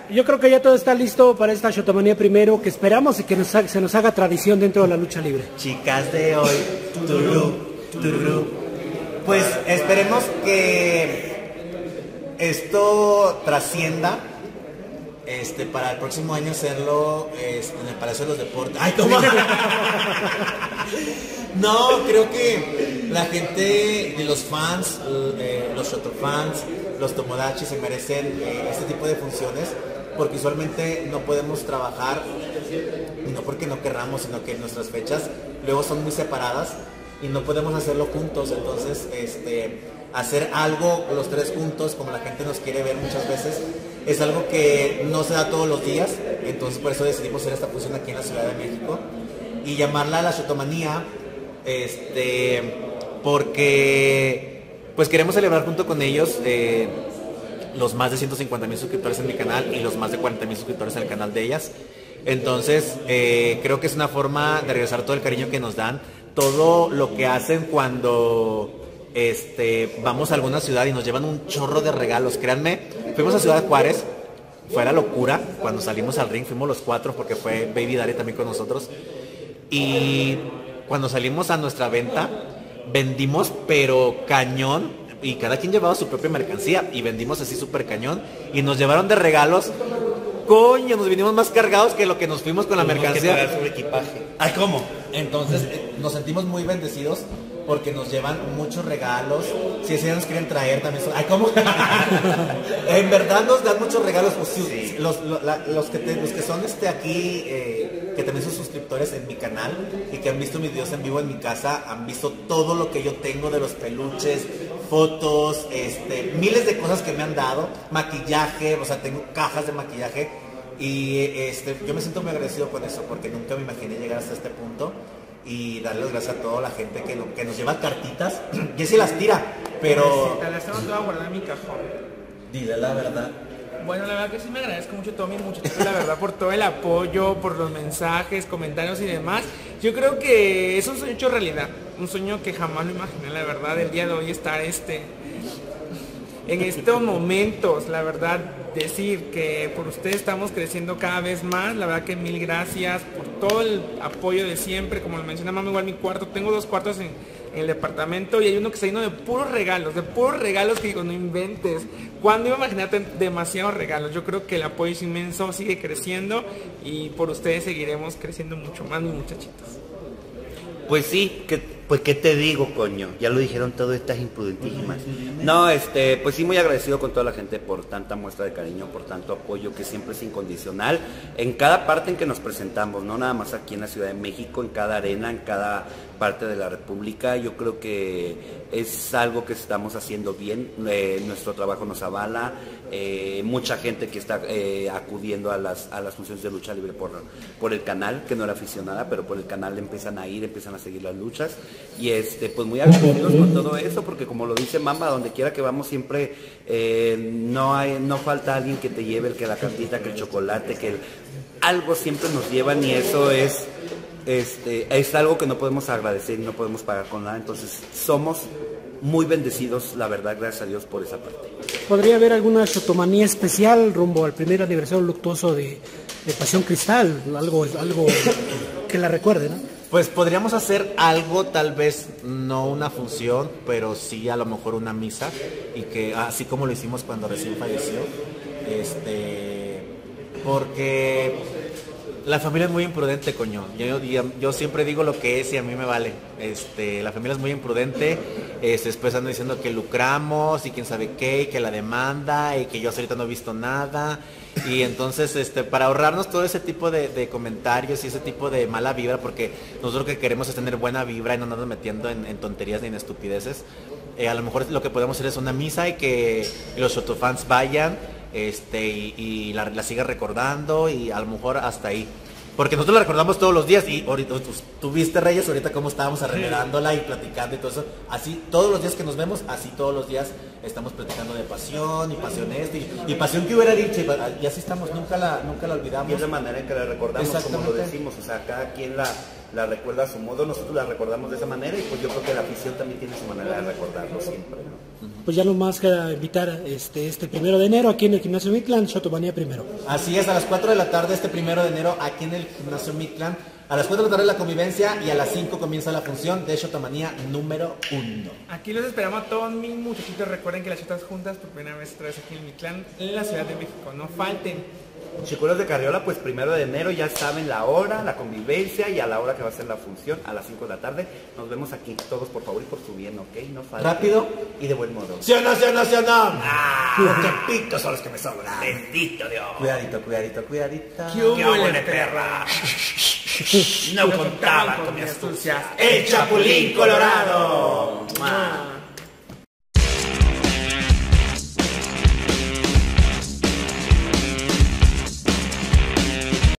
yo creo que ya todo está listo para esta Shotomanía primero, que esperamos y que se nos haga tradición dentro de la lucha libre. Chicas de hoy, tururú, tururú. Pues esperemos que esto trascienda para el próximo año hacerlo en el Palacio de los Deportes. ¡Ay, toma! No, creo que la gente de los fans, los Shotofans, los Tomodachi se merecen este tipo de funciones, porque usualmente no podemos trabajar, no porque no querramos, sino que nuestras fechas luego son muy separadas y no podemos hacerlo juntos. Entonces hacer algo los tres juntos, como la gente nos quiere ver muchas veces, es algo que no se da todos los días. Entonces por eso decidimos hacer esta función aquí en la Ciudad de México y llamarla la Shotomanía, porque pues queremos celebrar junto con ellos los más de 150,000 suscriptores en mi canal y los más de 40,000 suscriptores en el canal de ellas. Entonces creo que es una forma de regresar todo el cariño que nos dan, todo lo que hacen cuando vamos a alguna ciudad y nos llevan un chorro de regalos. Créanme, fuimos a Ciudad Juárez, fue la locura. Cuando salimos al ring fuimos los 4, porque fue Baby Dari también con nosotros, y cuando salimos a nuestra venta vendimos pero cañón, y cada quien llevaba su propia mercancía y vendimos así súper cañón, y nos llevaron de regalos. Coño, nos vinimos más cargados que lo que nos fuimos con la mercancía. Que pagar su equipaje. Ay, ¿cómo? Entonces nos sentimos muy bendecidos porque nos llevan muchos regalos. Si ese día nos quieren traer también son... Ay, ¿cómo? En verdad nos dan muchos regalos. Pues, sí. los que son aquí, que también son suscriptores en mi canal y que han visto mis videos en vivo en mi casa, han visto todo lo que yo tengo de los peluches, fotos, miles de cosas que me han dado, maquillaje, o sea, tengo cajas de maquillaje, y yo me siento muy agradecido con eso, porque nunca me imaginé llegar hasta este punto, y darle las gracias a toda la gente que nos lleva cartitas. Jessy las tira, pero... Sí, las tengo todas guardadas en mi cajón. Dile la verdad. Bueno, la verdad que sí me agradezco mucho, Tommy, la verdad, por todo el apoyo, por los mensajes, comentarios y demás. Yo creo que es un sueño hecho realidad, un sueño que jamás lo imaginé, la verdad, el día de hoy estar en estos momentos, la verdad, decir que por ustedes estamos creciendo cada vez más. La verdad que mil gracias por todo el apoyo de siempre. Como lo menciona Mami, igual mi cuarto, tengo 2 cuartos en el departamento y hay uno que está lleno de puros regalos que digo, no inventes. ¿Cuándo iba a imaginarte demasiados regalos? Yo creo que el apoyo es inmenso, sigue creciendo y por ustedes seguiremos creciendo mucho más, mis muchachitos. Pues sí, pues qué te digo, coño, ya lo dijeron todas estas imprudentísimas. No, pues sí, muy agradecido con toda la gente por tanta muestra de cariño, por tanto apoyo que siempre es incondicional en cada parte en que nos presentamos, no nada más aquí en la Ciudad de México, en cada arena, en cada parte de la República. Yo creo que es algo que estamos haciendo bien, nuestro trabajo nos avala, mucha gente que está acudiendo a las funciones de lucha libre por el canal, que no era aficionada, pero por el canal empiezan a ir, empiezan a seguir las luchas, y pues muy agradecidos con todo eso, porque como lo dice Mamba, donde quiera que vamos siempre no falta alguien que te lleve, que la cartita, que el chocolate, algo siempre nos llevan, y eso es algo que no podemos agradecer y no podemos pagar con nada. Entonces somos muy bendecidos, la verdad, gracias a Dios por esa parte. ¿Podría haber alguna Shotomanía especial rumbo al primer aniversario luctuoso de Pasión Cristal? Algo que la recuerde, ¿no? Pues podríamos hacer algo, tal vez no una función, pero sí a lo mejor una misa, y que así como lo hicimos cuando recién falleció, porque la familia es muy imprudente, coño. Yo siempre digo lo que es y a mí me vale. La familia es muy imprudente. Después andan diciendo que lucramos y quién sabe qué, y que la demanda, y que yo hasta ahorita no he visto nada. Y entonces, para ahorrarnos todo ese tipo de comentarios y ese tipo de mala vibra, porque nosotros lo que queremos es tener buena vibra y no andarnos metiendo en tonterías ni en estupideces, a lo mejor lo que podemos hacer es una misa y que los Shotofans vayan, y la siga recordando, y a lo mejor hasta ahí. Porque nosotros la recordamos todos los días, y ahorita tú viste, Reyes, ahorita cómo estábamos arreglándola y platicando y todo eso. Así, todos los días que nos vemos, así todos los días estamos platicando de pasión, y pasión y pasión que hubiera dicho, y así estamos, nunca la olvidamos. Y es la manera en que la recordamos, como lo decimos, o sea, cada quien la recuerda a su modo, nosotros la recordamos de esa manera y pues yo creo que la afición también tiene su manera de recordarlo siempre, ¿no? Pues ya nomás queda invitar este 1 de enero aquí en el Gimnasio Mictlán, Shotomanía primero. Así es, a las 4 de la tarde este 1 de enero aquí en el Gimnasio Mictlán. A las 4 de la tarde la convivencia y a las 5 comienza la función de Shotomanía número 1. Aquí los esperamos a todos mis muchachitos. Recuerden que las Shotas juntas por primera vez otra vez aquí en Mictlán, en la Ciudad de México. No falten. Chicuelos de Carriola, pues 1 de enero ya saben la hora, la convivencia y a la hora que va a ser la función, a las 5 de la tarde. Nos vemos aquí todos, por favor, y por su bien, ¿ok? No falten. Rápido y de buen modo. ¿Sí o no, sí o no, sí o no? ¡Qué pitos son los que me sobran! ¡Bendito Dios! Cuidadito, cuidadito, cuidadito. ¿Qué hubo, ¡Qué huele, perra! No contaban con mi astucia. ¡El Chapulín Colorado!